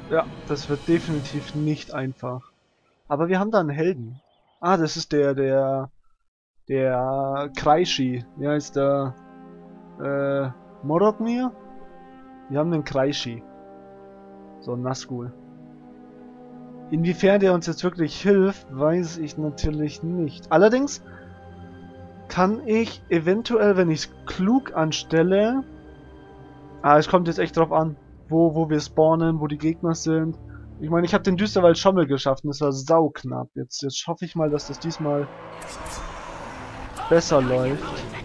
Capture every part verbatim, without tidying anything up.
Ja, das wird definitiv nicht einfach. Aber wir haben da einen Helden. Ah, das ist der, der, der Kreischi. Wie heißt der? Äh, Morogmir? Wir haben einen Kreischi. So ein Nazgul. Inwiefern der uns jetzt wirklich hilft, weiß ich natürlich nicht. Allerdings kann ich eventuell, wenn ich es klug anstelle... Ah, es kommt jetzt echt drauf an, wo, wo wir spawnen, wo die Gegner sind. Ich meine, ich habe den Düsterwald schon mal geschafft und das war sauknapp. Jetzt, jetzt hoffe ich mal, dass das diesmal besser läuft.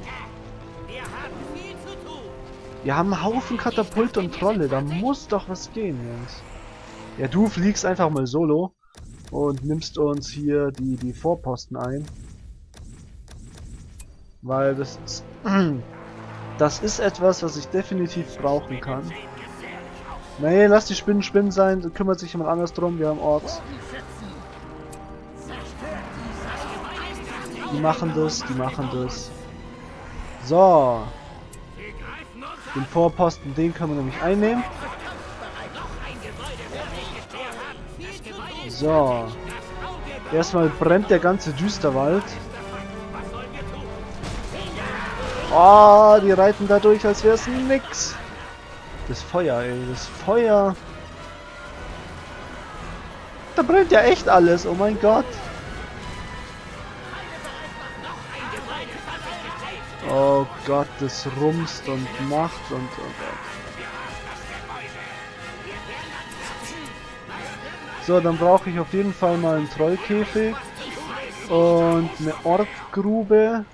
Wir haben einen Haufen Katapulte und Trolle, da muss doch was gehen, Jungs. Ja, du fliegst einfach mal solo und nimmst uns hier die, die Vorposten ein. Weil das ist, das ist etwas, was ich definitiv brauchen kann. Nee, lass die Spinnen Spinnen sein, da kümmert sich jemand anders drum, wir haben Orks. Die machen das, die machen das. So. Den Vorposten, den können wir nämlich einnehmen. So. Erstmal brennt der ganze Düsterwald. Oh, die reiten da durch, als wäre es nix. Das Feuer, ey, das Feuer. Da brennt ja echt alles, oh mein Gott. Oh Gott, das rumst und macht und oh Gott. So, dann brauche ich auf jeden Fall mal einen Trollkäfig und eine Orkgrube.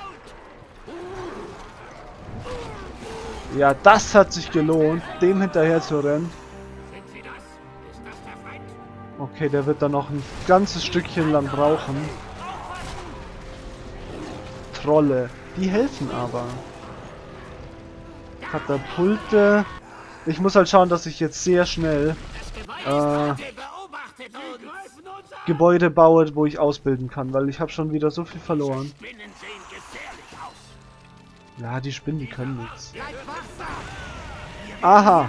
Ja, das hat sich gelohnt, dem hinterher zu rennen. Okay, der wird dann noch ein ganzes Stückchen lang brauchen. Trolle, die helfen aber. Katapulte. Ich muss halt schauen, dass ich jetzt sehr schnell äh, Gebäude baue, wo ich ausbilden kann, weil ich habe schon wieder so viel verloren. Ja, die Spinnen, die können nichts. Aha!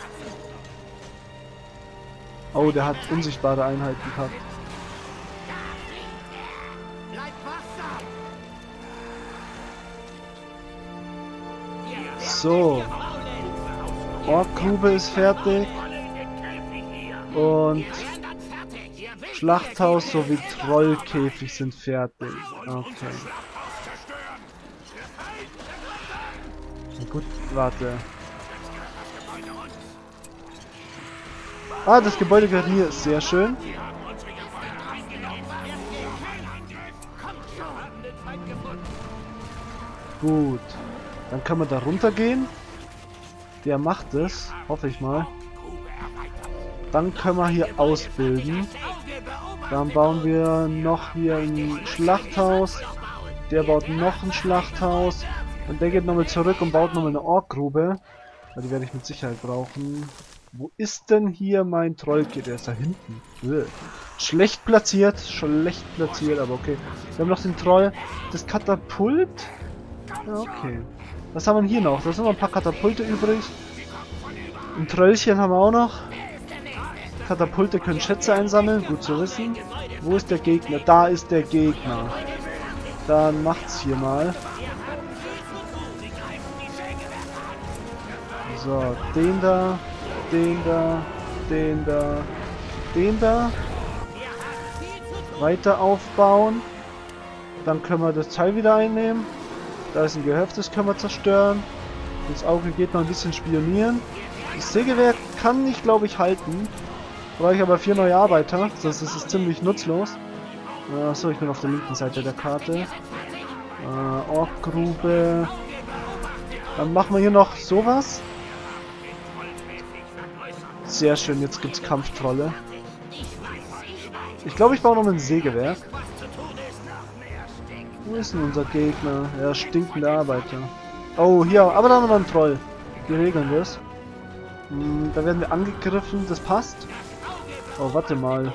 Oh, der hat unsichtbare Einheiten gehabt. So. Orkgrube ist fertig. Und Schlachthaus sowie Trollkäfig sind fertig. Okay. Na gut, warte. Ah, das Gebäude gehört mir. Sehr schön. Gut. Dann können wir da runtergehen. Der macht es. Hoffe ich mal. Dann können wir hier ausbilden. Dann bauen wir noch hier ein Schlachthaus. Der baut noch ein Schlachthaus. Und der geht nochmal zurück und baut nochmal eine Orkgrube. Die werde ich mit Sicherheit brauchen. Wo ist denn hier mein Trollkäfig? Der ist da hinten. Schlecht platziert. Schlecht platziert, aber okay. Wir haben noch den Troll. Das Katapult. Ja, okay. Was haben wir hier noch? Da sind noch ein paar Katapulte übrig. Ein Tröllchen haben wir auch noch. Katapulte können Schätze einsammeln. Gut zu wissen. Wo ist der Gegner? Da ist der Gegner. Dann macht's hier mal. So, den da, den da, den da, den da. Weiter aufbauen. Dann können wir das Teil wieder einnehmen. Da ist ein Gehöft, das können wir zerstören. Das Auge geht noch ein bisschen spionieren. Das Sägewerk kann ich, glaube ich, halten. Brauche ich aber vier neue Arbeiter, sonst ist es ziemlich nutzlos. Achso, ich bin auf der linken Seite der Karte. Äh, Orkgrube. Dann machen wir hier noch sowas. Sehr schön, jetzt gibt's Kampftrolle. Ich glaube, ich baue noch ein Sägewerk. Wo ist denn unser Gegner? Ja, stinkende Arbeiter. Oh, hier, aber da haben wir noch einen Troll. Wir regeln das. Hm, da werden wir angegriffen, das passt. Oh, warte mal.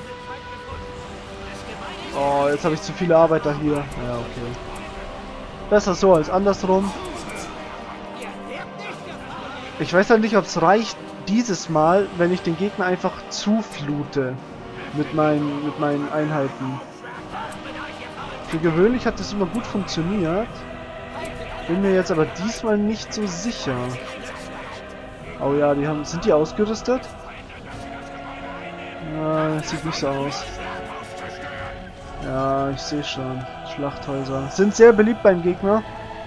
Oh, jetzt habe ich zu viele Arbeiter hier. Ja, okay. Besser so als andersrum. Ich weiß halt nicht, ob es reicht, dieses Mal, wenn ich den Gegner einfach zuflute mit meinen, mit meinen Einheiten. Für gewöhnlich hat das immer gut funktioniert. Bin mir jetzt aber diesmal nicht so sicher. Oh ja, die haben. Sind die ausgerüstet? Ja, das sieht nicht so aus. Ja, ich sehe schon. Schlachthäuser. Sind sehr beliebt beim Gegner.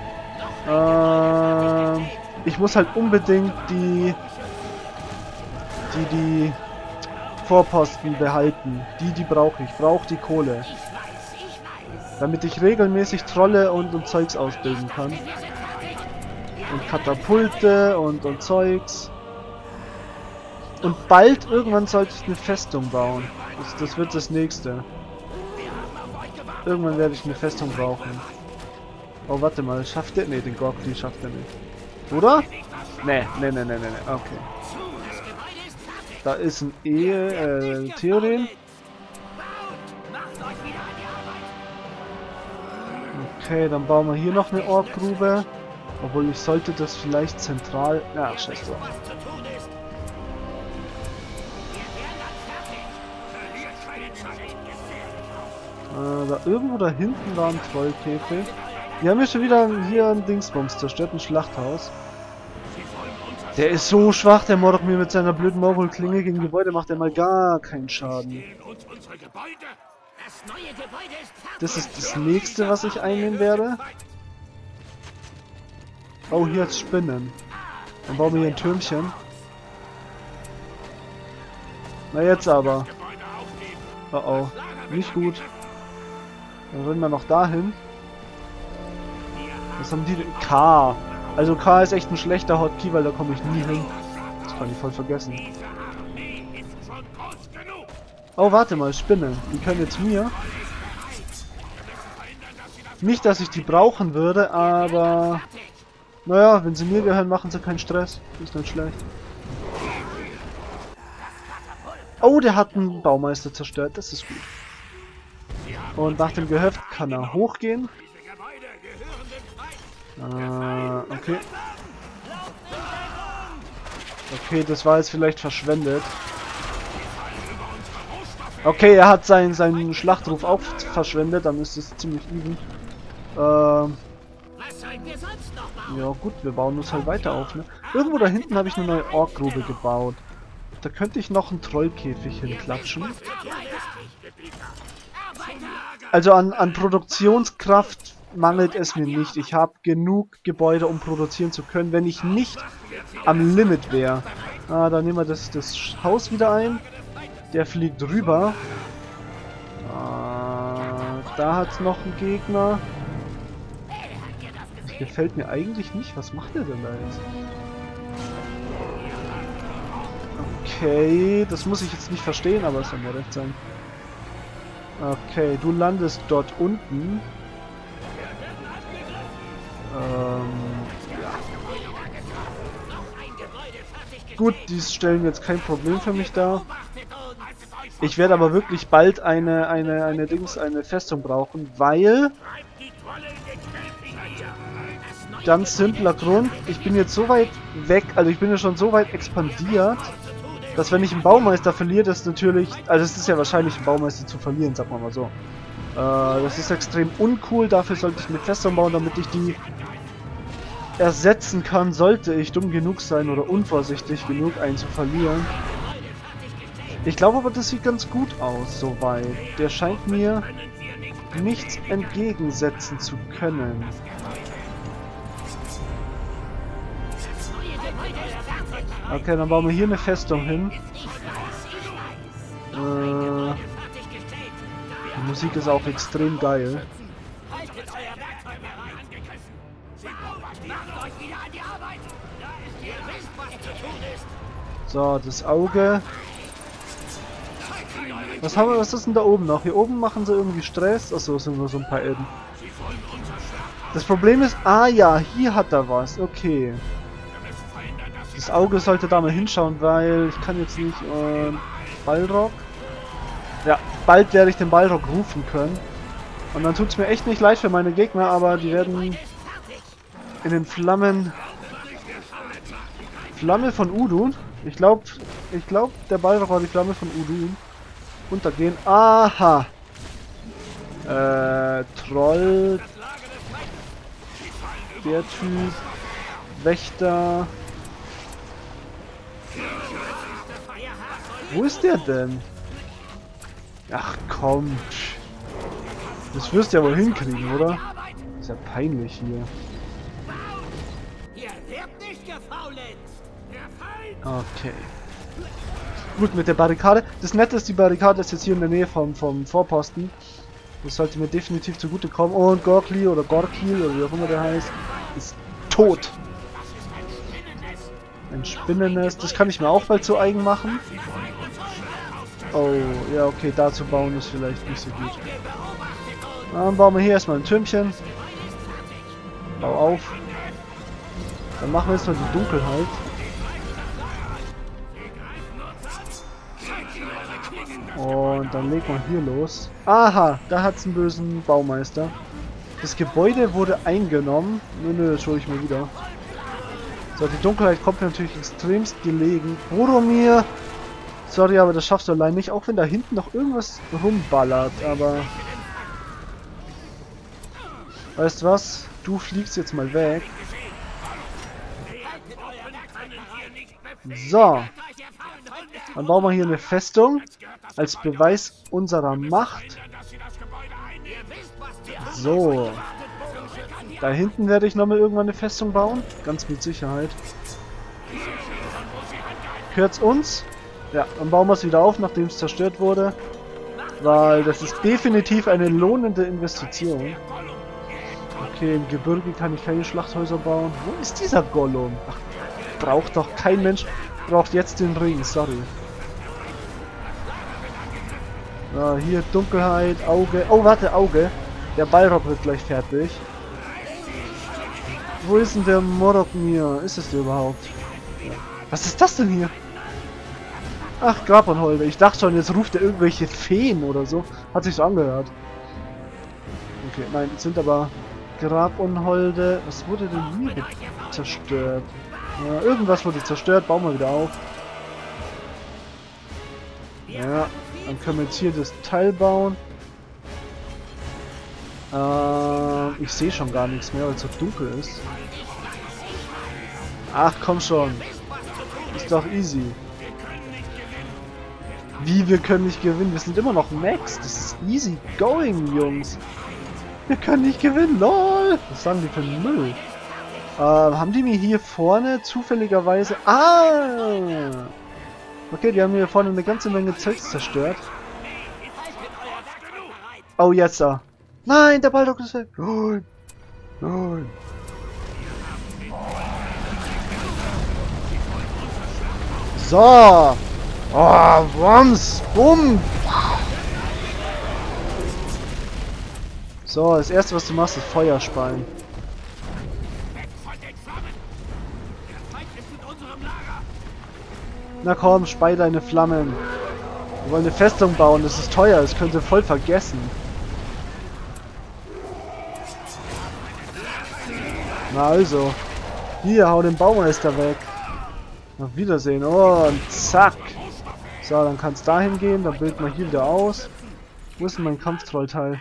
Ähm, ich muss halt unbedingt die. Die, die Vorposten behalten. Die, die brauche ich. Ich brauche die Kohle. Damit ich regelmäßig Trolle und, und Zeugs ausbilden kann. Und Katapulte und, und Zeugs. Und bald irgendwann sollte ich eine Festung bauen. Das, das wird das nächste. Irgendwann werde ich eine Festung brauchen. Oh, warte mal. Schafft der? Ne, den Gorkli schafft er nicht. Oder? Ne, ne, ne, ne, ne, okay. Da ist ein Ehe, äh, Theoden. Okay, dann bauen wir hier noch eine Orkgrube. Obwohl ich sollte das vielleicht zentral... Ja, scheiße. Äh, da irgendwo da hinten war ein Trollkäfig. Die haben ja schon wieder hier ein Dingsbums zerstört, ein Schlachthaus. Der ist so schwach, der Mordok mir mit seiner blöden Morgul-Klinge gegen Gebäude macht er mal gar keinen Schaden. Das ist das nächste, was ich einnehmen werde. Oh, hier hat's Spinnen. Dann bauen wir hier ein Türmchen. Na jetzt aber. Oh oh. Nicht gut. Dann rennen wir noch dahin. Was haben die denn? K. Also K ist echt ein schlechter Hotkey, weil da komme ich nie hin. Das kann ich voll vergessen. Oh, warte mal, Spinnen. Die können jetzt mir. Nicht, dass ich die brauchen würde, aber... Naja, wenn sie mir gehören, machen sie keinen Stress. Ist nicht schlecht. Oh, der hat einen Baumeister zerstört. Das ist gut. Und nach dem Gehöft kann er hochgehen. Äh, okay. Okay, das war jetzt vielleicht verschwendet. Okay, er hat seinen, seinen Schlachtruf auch verschwendet, dann ist es ziemlich even. Ähm, ja gut, wir bauen uns halt weiter auf, ne? Irgendwo da hinten habe ich eine neue Orkgrube gebaut. Da könnte ich noch einen Trollkäfig hinklatschen. Also an, an Produktionskraft mangelt es mir nicht. Ich habe genug Gebäude, um produzieren zu können, wenn ich nicht am Limit wäre. Ah, dann nehmen wir das, das Haus wieder ein. Der fliegt rüber. Ah, da hat es noch einen Gegner. Das gefällt mir eigentlich nicht. Was macht er denn da jetzt? Okay, das muss ich jetzt nicht verstehen, aber es soll mir recht sein. Okay, du landest dort unten. Ähm, ja. Gut, die stellen jetzt kein Problem für mich dar. Ich werde aber wirklich bald eine, eine, eine Dings, eine Festung brauchen, weil... Ganz simpler Grund, ich bin jetzt so weit weg, also ich bin ja schon so weit expandiert, dass wenn ich einen Baumeister verliere, das natürlich... Also es ist ja wahrscheinlich, einen Baumeister zu verlieren, sagen wir mal so. Äh, das ist extrem uncool, dafür sollte ich eine Festung bauen, damit ich die ersetzen kann, sollte ich dumm genug sein oder unvorsichtig genug, einen zu verlieren. Ich glaube aber, das sieht ganz gut aus, soweit. Der scheint mir nichts entgegensetzen zu können. Okay, dann bauen wir hier eine Festung hin. Äh, die Musik ist auch extrem geil. So, das Auge. Was haben wir, was ist denn da oben noch? Hier oben machen sie irgendwie Stress. Achso, sind nur so ein paar Elben. Das Problem ist, ah ja, hier hat er was. Okay. Das Auge sollte da mal hinschauen, weil ich kann jetzt nicht... Äh, Balrog? Ja, bald werde ich den Balrog rufen können. Und dann tut es mir echt nicht leid für meine Gegner, aber die werden in den Flammen... Flamme von Udun? Ich glaube, ich glaube, der Balrog war die Flamme von Udun. Untergehen. Aha! Äh, Troll. Der Typ. Wächter. Wo ist der denn? Ach komm. Das wirst du ja wohl hinkriegen, oder? Ist ja peinlich hier. Okay. Gut, mit der Barrikade. Das Nette ist, die Barrikade ist jetzt hier in der Nähe vom, vom Vorposten. Das sollte mir definitiv zugute kommen. Und Gorkli oder Gorkil oder wie auch immer der heißt, ist tot. Ein Spinnennest. Das kann ich mir auch bald zu eigen machen. Oh, ja, okay, da zu bauen ist vielleicht nicht so gut. Dann bauen wir hier erstmal ein Türmchen. Bau auf. Dann machen wir jetzt mal die Dunkelheit. Und dann legt man hier los. Aha, da hat es einen bösen Baumeister. Das Gebäude wurde eingenommen. Nö, nö, das hole ich mir wieder. So, die Dunkelheit kommt mir natürlich extremst gelegen. Boromir! Sorry, aber das schaffst du allein nicht, auch wenn da hinten noch irgendwas rumballert, aber... Weißt du was? Du fliegst jetzt mal weg. So. Dann bauen wir hier eine Festung. Als Beweis unserer Macht. So. Da hinten werde ich nochmal irgendwann eine Festung bauen. Ganz mit Sicherheit. Gehört's uns? Ja, dann bauen wir es wieder auf, nachdem es zerstört wurde. Weil das ist definitiv eine lohnende Investition. Okay, im Gebirge kann ich keine Schlachthäuser bauen. Wo ist dieser Gollum? Ach, braucht doch kein Mensch. Braucht jetzt den Ring, sorry. Ja, hier Dunkelheit, Auge. Oh, warte, Auge. Der Balrog wird gleich fertig. Wo ist denn der Morogmir? Ist es der überhaupt? Was ist das denn hier? Ach, Grabonholde. Ich dachte schon, jetzt ruft er irgendwelche Feen oder so. Hat sich so angehört. Okay, nein, es sind aber Grabonholde. Was wurde denn hier zerstört? Ja, irgendwas wurde zerstört. Bauen wir wieder auf. Ja, dann können wir jetzt hier das Teil bauen. Ähm, ich sehe schon gar nichts mehr, weil es so dunkel ist. Ach, komm schon. Ist doch easy. Wie, wir können nicht gewinnen? Wir sind immer noch Max. Das ist easy going, Jungs. Wir können nicht gewinnen, lol. Was sagen die für einen Müll? Äh, haben die mir hier vorne zufälligerweise... Ah! Okay, die haben mir hier vorne eine ganze Menge Zeugs zerstört. Oh, jetzt da. Nein, der Balrog ist weg. Nein. Nein. So. Oh, Wumms. Bumm. So, das erste, was du machst, ist Feuer speien. Na komm, spei deine Flammen. Wir wollen eine Festung bauen, das ist teuer, das könnt ihr voll vergessen. Na also. Hier, hau den Baumeister weg. Auf Wiedersehen. Oh, und zack. So, dann kann es dahin gehen, dann bilden wir hier wieder aus. Wo ist denn mein Kampftrollteil?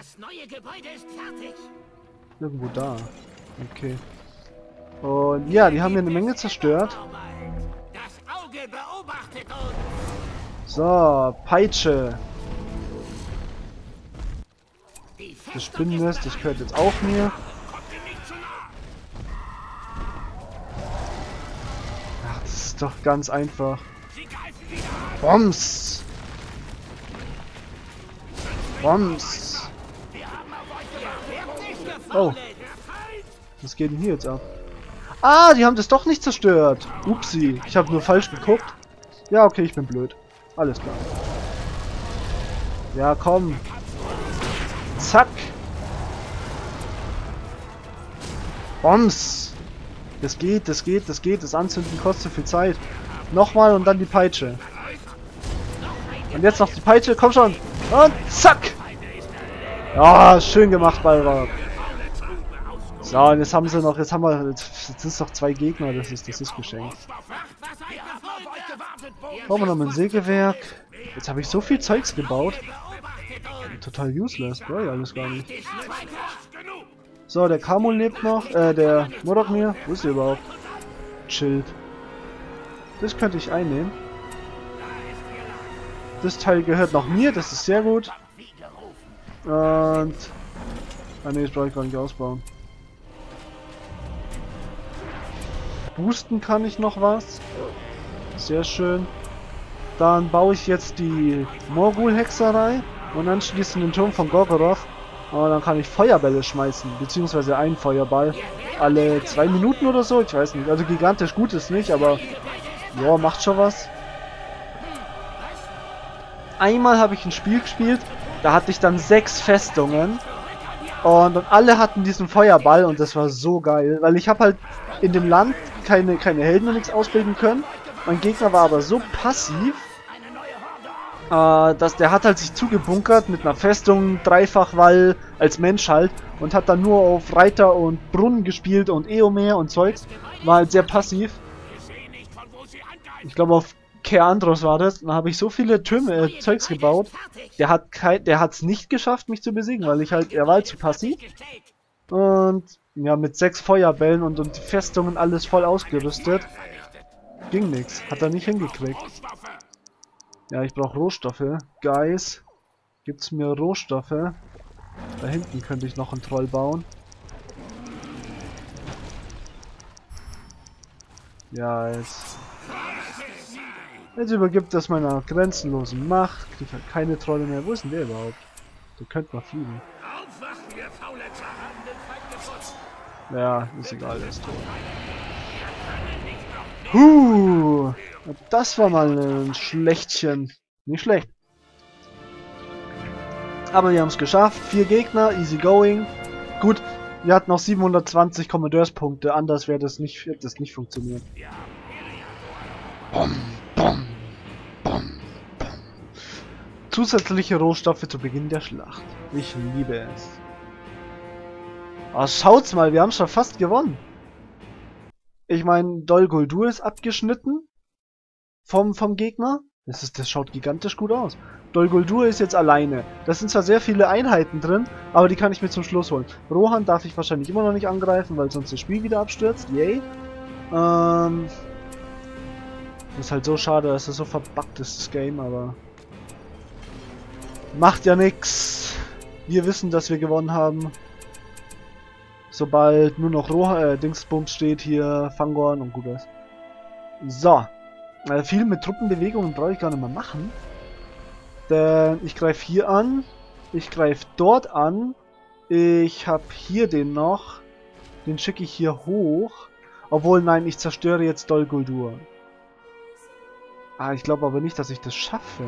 Irgendwo da. Okay. Und ja, die haben hier eine Menge zerstört. So, Peitsche. Das Spinnennest, das gehört jetzt auch mir. Ach, das ist doch ganz einfach. Bombs! Bombs! Oh. Was geht denn hier jetzt ab? Ah, die haben das doch nicht zerstört. Upsi, ich habe nur falsch geguckt. Ja, okay, ich bin blöd. Alles klar. Ja, komm. Zack. Bombs. Das geht, das geht, das geht. Das Anzünden kostet zu viel Zeit. Nochmal und dann die Peitsche. Und jetzt noch die Peitsche. Komm schon. Und zack. Ja, schön gemacht, Balrog. So, und jetzt haben sie noch, jetzt haben wir, jetzt sind es noch zwei Gegner. Das ist, das ist geschenkt. Brauchen wir noch ein Sägewerk. Jetzt habe ich so viel Zeugs gebaut. Total useless, brauche ich alles gar nicht. So, der Kamo lebt noch. Äh, der Morokmir. Wo ist der überhaupt? Chillt. Das könnte ich einnehmen. Das Teil gehört noch mir, das ist sehr gut. Und... Ah ne, das brauche ich gar nicht ausbauen. Boosten kann ich noch was. Sehr schön. Dann baue ich jetzt die Morgul-Hexerei und anschließend den Turm von Gorgoroth. Und dann kann ich Feuerbälle schmeißen, beziehungsweise einen Feuerball. Alle zwei Minuten oder so, ich weiß nicht. Also gigantisch gut ist nicht, aber ja, macht schon was. Einmal habe ich ein Spiel gespielt, da hatte ich dann sechs Festungen. Und, und alle hatten diesen Feuerball und das war so geil, weil ich habe halt in dem Land keine, keine Helden und nichts ausbilden können. Mein Gegner war aber so passiv, äh, dass der hat halt sich zugebunkert mit einer Festung, Dreifachwall als Mensch halt und hat dann nur auf Reiter und Brunnen gespielt und Eomer und Zeugs. War halt sehr passiv. Ich glaube auf Keandros war das. Dann habe ich so viele Türme, äh, Zeugs gebaut. Der hat kein, der hat's nicht geschafft, mich zu besiegen, weil ich halt, er war halt zu passiv. Und ja, mit sechs Feuerbällen und, und die Festungen alles voll ausgerüstet. Ging nix. Hat er nicht hingekriegt. Ja, ich brauche Rohstoffe. Guys, gibt's mir Rohstoffe? Da hinten könnte ich noch einen Troll bauen. Ja, jetzt... Jetzt übergibt das meiner grenzenlosen Macht. Kriegt halt keine Trolle mehr. Wo ist denn der überhaupt? Der könnte mal fliegen. Ja, ist egal, der ist tot. Huh, das war mal ein Schlechtchen. Nicht schlecht. Aber wir haben es geschafft. Vier Gegner, easy going. Gut, wir hatten noch siebenhundertzwanzig Kommandeurspunkte. Anders wäre das nicht, hätte das nicht funktioniert. Bom, bom, bom, bom. Zusätzliche Rohstoffe zu Beginn der Schlacht. Ich liebe es. Oh, schaut's mal, wir haben schon fast gewonnen. Ich meine, Dol Guldur ist abgeschnitten vom, vom Gegner. Das, ist, das schaut gigantisch gut aus. Dol Guldur ist jetzt alleine. Da sind zwar sehr viele Einheiten drin, aber die kann ich mir zum Schluss holen. Rohan darf ich wahrscheinlich immer noch nicht angreifen, weil sonst das Spiel wieder abstürzt. Yay. Ähm... Ist halt so schade, dass es so verbuggt ist, das Game, aber... Macht ja nix. Wir wissen, dass wir gewonnen haben. Sobald nur noch Rohan, äh, Dingsbums steht hier, Fangorn und gut ist. So. Äh, viel mit Truppenbewegungen brauche ich gar nicht mehr machen. Denn ich greife hier an. Ich greife dort an. Ich habe hier den noch. Den schicke ich hier hoch. Obwohl, nein, ich zerstöre jetzt Dol Guldur. Ah, ich glaube aber nicht, dass ich das schaffe.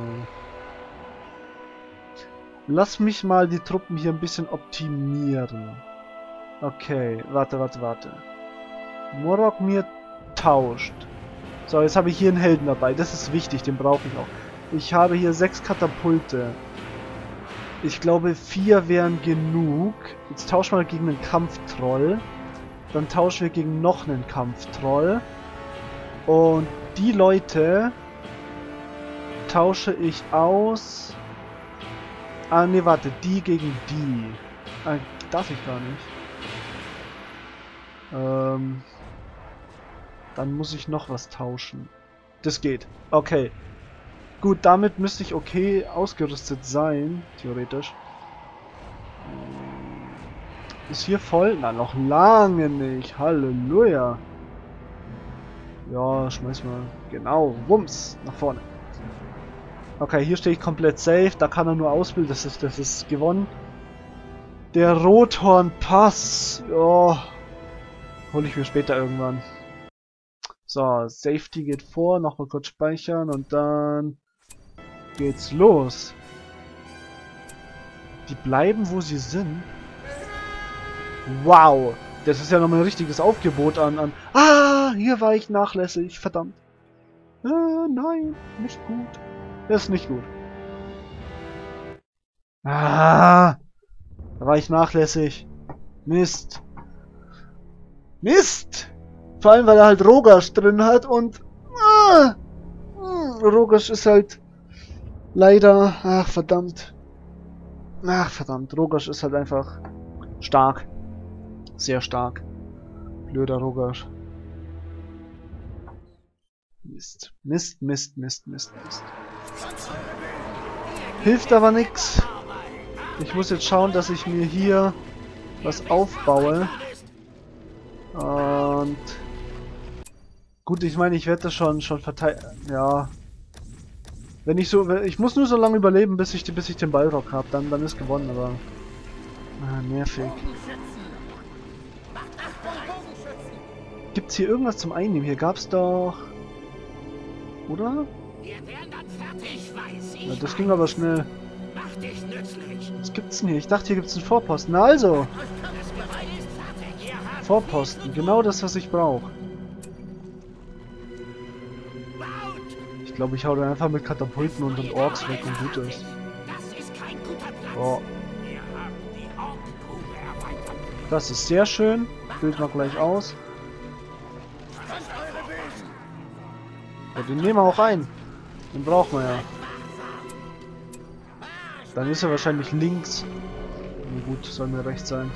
Lass mich mal die Truppen hier ein bisschen optimieren. Okay, warte, warte, warte. Morokmir tauscht. So, jetzt habe ich hier einen Helden dabei. Das ist wichtig, den brauche ich auch. Ich habe hier sechs Katapulte. Ich glaube, vier wären genug. Jetzt tauschen wir gegen einen Kampftroll. Dann tauschen wir gegen noch einen Kampftroll. Und die Leute tausche ich aus... Ah, ne, warte. Die gegen die. Ah, darf ich gar nicht. Ähm... Dann muss ich noch was tauschen. Das geht. Okay. Gut, damit müsste ich okay ausgerüstet sein. Theoretisch. Ist hier voll? Na, noch lange nicht. Halleluja. Ja, schmeiß mal. Genau. Wumms. Nach vorne. Okay, hier stehe ich komplett safe. Da kann er nur ausbilden. Das ist, das ist gewonnen. Der Rothorn-Pass. Ja. Hole ich mir später irgendwann. So, Safety geht vor. Nochmal kurz speichern. Und dann geht's los. Die bleiben, wo sie sind. Wow. Das ist ja nochmal ein richtiges Aufgebot an, an... Ah, hier war ich nachlässig. Verdammt. Äh, nein. Nicht gut. Das ist nicht gut. Ah. Da war ich nachlässig. Mist. Mist. Vor allem, weil er halt Rogas drin hat und... Ah! Hm, Rogash ist halt leider... Ach, verdammt. Ach, verdammt. Rogash ist halt einfach stark. Sehr stark. Blöder Rogash. Mist. Mist, Mist, Mist, Mist, Mist. Hilft aber nix. Ich muss jetzt schauen, dass ich mir hier was aufbaue. Und... Gut, ich meine, ich werde das schon, schon verteidigen. Ja. Wenn ich so... Ich muss nur so lange überleben, bis ich, bis ich den Balrog habe. Dann, dann ist gewonnen, aber... Ah, nervig. Gibt's hier irgendwas zum Einnehmen? Hier gab's doch... Oder? Ja, das ging aber schnell. Was gibt's denn hier? Ich dachte, hier gibt's einen Vorposten. Na also! Vorposten. Genau das, was ich brauche. Ich glaube, ich hau dann einfach mit Katapulten und den Orks weg und gut ist. Oh. Das ist sehr schön. Bild mal gleich aus. Ja, den nehmen wir auch ein. Den brauchen wir ja. Dann ist er wahrscheinlich links. Na gut, soll mir rechts sein.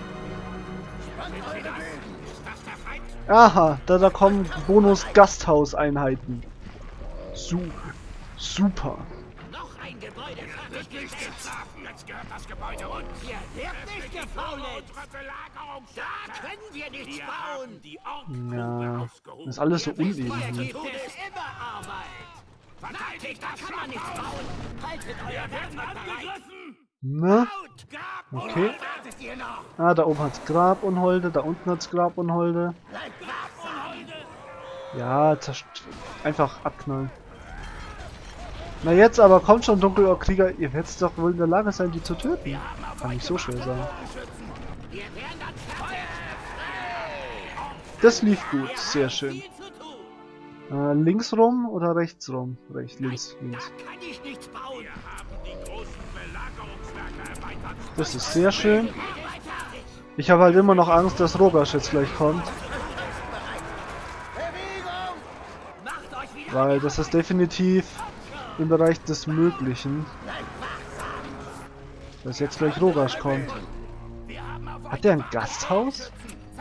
Aha, da, da kommen Bonus-Gasthauseinheiten. Su super. Noch ein Gebäude fertiggestellt. Jetzt gehört das Gebäude uns. Hier wird nicht gefaulet. Da können wir nichts bauen. Ja, das ist alles so uneben hier. Gibt es immer Arbeit. Nein, da kann man nichts bauen. Haltet euer Werk angegriffen. Na? Okay. Ah, da oben hat's Grabunholde, da unten hat's Grabunholde. Ja, einfach abknallen. Na jetzt aber, kommt schon, Dunkelork-Krieger. Ihr werdet doch wohl in der Lage sein, die zu töten. Kann nicht so schwer sein. Das lief gut, sehr schön. Äh, links rum oder rechts rum? Rechts, links, links. Das ist sehr schön. Ich habe halt immer noch Angst, dass Rogash jetzt gleich kommt. Weil das ist definitiv im Bereich des Möglichen. Dass jetzt gleich Rogash kommt. Hat der ein Gasthaus?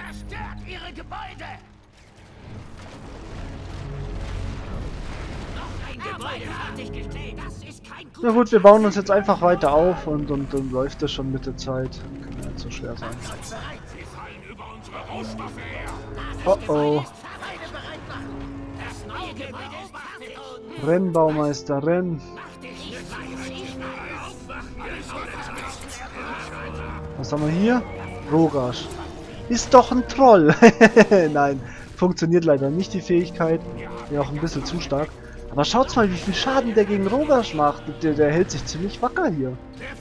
Na gut, wir bauen uns jetzt einfach weiter auf und, und dann läuft das schon mit der Zeit. Kann ja nicht so schwer sein. Oh oh. Renn, Baumeister, renn. Was haben wir hier? Rogash. Ist doch ein Troll. Nein, funktioniert leider nicht die Fähigkeit. Ja, auch ein bisschen zu stark. Aber schaut mal, wie viel Schaden der gegen Rogash macht. Der, der hält sich ziemlich wacker hier.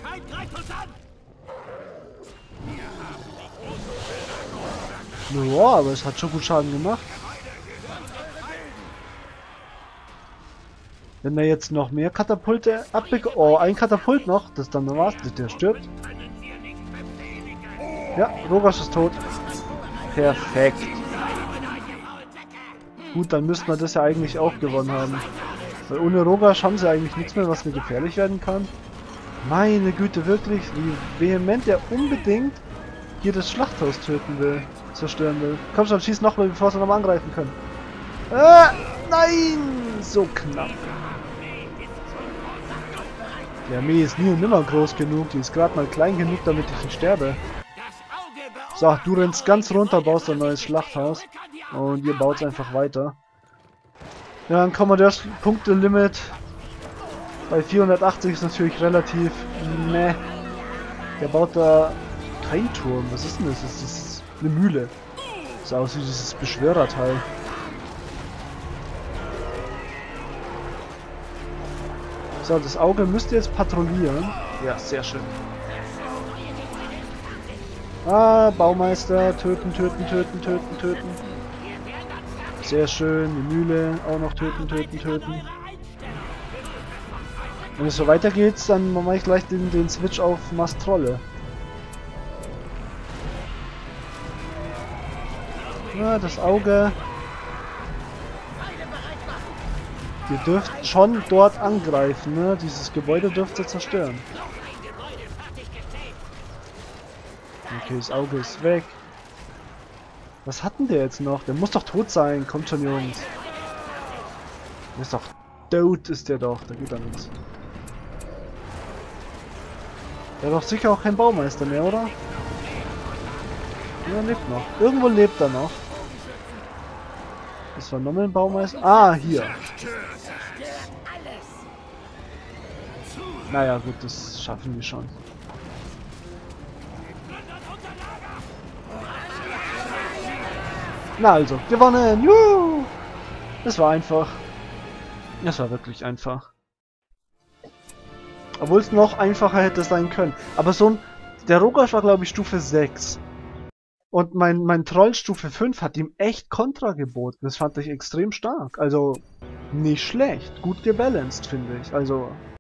Ja, aber es hat schon gut Schaden gemacht. Wenn er jetzt noch mehr Katapulte abbekommt... Oh, ein Katapult noch. Das dann war's. Der stirbt. Ja, Rogash ist tot. Perfekt. Gut, dann müssten wir das ja eigentlich auch gewonnen haben. Weil ohne Rogash haben sie eigentlich nichts mehr, was mir gefährlich werden kann. Meine Güte, wirklich, wie vehement er unbedingt hier das Schlachthaus töten will, zerstören will. Komm schon, schieß noch mal, bevor sie noch mal angreifen können. Ah, nein! So knapp. Die Armee ist nie und nimmer groß genug, die ist gerade mal klein genug, damit ich nicht sterbe. So, du rennst ganz runter, baust ein neues Schlachthaus. Und ihr baut einfach weiter. Ja, ein Kommandeurs-Punkte-Limit bei vierhundertachtzig ist natürlich relativ... Meh. Der baut da kein Turm. Was ist denn das? Das ist eine Mühle. Das sah aus wie dieses Beschwörerteil. So, das Auge müsste jetzt patrouillieren. Ja, sehr schön. Ah, Baumeister. Töten, töten, töten, töten, töten. Sehr schön. Die Mühle auch noch töten, töten, töten. Wenn es so weitergeht, dann mache ich gleich den, den Switch auf Mastrolle. Ja, das Auge. Ihr dürft schon dort angreifen, ne? Dieses Gebäude dürft ihr zerstören. Okay, das Auge ist weg. Was hat denn der jetzt noch? Der muss doch tot sein. Kommt schon, Jungs. Der ist doch tot, ist der doch. Da geht doch nichts. Der hat doch sicher auch kein Baumeister mehr, oder? Ja, lebt noch. Irgendwo lebt er noch. Das war nochmal ein Baumeister. Ah, hier. Naja, gut, das schaffen wir schon. Na also, gewonnen! Juhu! Das war einfach. Das war wirklich einfach. Obwohl es noch einfacher hätte sein können. Aber so ein... Der Rogosh war, glaube ich, Stufe sechs. Und mein, mein Troll Stufe fünf hat ihm echt Kontra geboten. Das fand ich extrem stark. Also, nicht schlecht. Gut gebalanced, finde ich. Also,